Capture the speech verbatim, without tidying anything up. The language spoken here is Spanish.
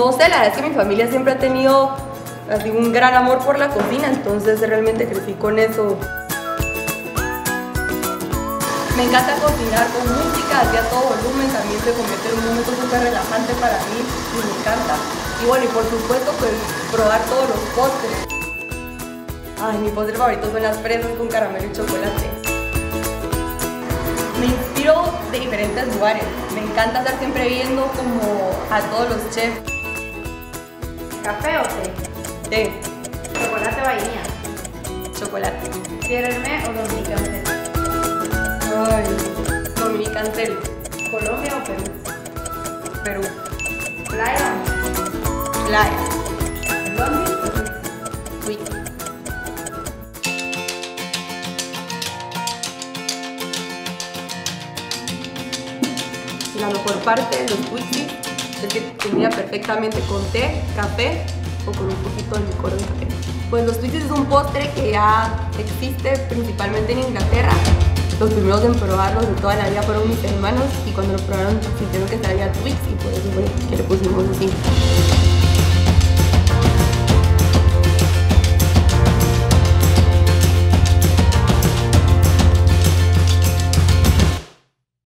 No sé, la verdad es que mi familia siempre ha tenido así un gran amor por la cocina, entonces realmente crecí con eso. Me encanta cocinar con música, así a todo volumen, también se convierte en un momento súper relajante para mí y me encanta. Y bueno, y por supuesto, pues probar todos los postres. Ay, mi postre favorito son las fresas con caramelo y chocolate. Me inspiro de diferentes lugares. Me encanta estar siempre viendo como a todos los chefs. ¿Café o té? Té. ¿Chocolate o vainilla? Chocolate. ¿Pierre Hermé o Dominican Cel? Ay, Dominican Cel. ¿Colombia o Perú? Perú. ¿Playa o Playa. Blondie o Twix? Twix. La mejor parte de los Twixys es que combina perfectamente con té, café o con un poquito de licor de café. Pues los Twixys es un postre que ya existe principalmente en Inglaterra. Los primeros en probarlos de toda la vida fueron mis hermanos y cuando lo probaron sintieron que sabía Twix y por eso fue que le pusimos así.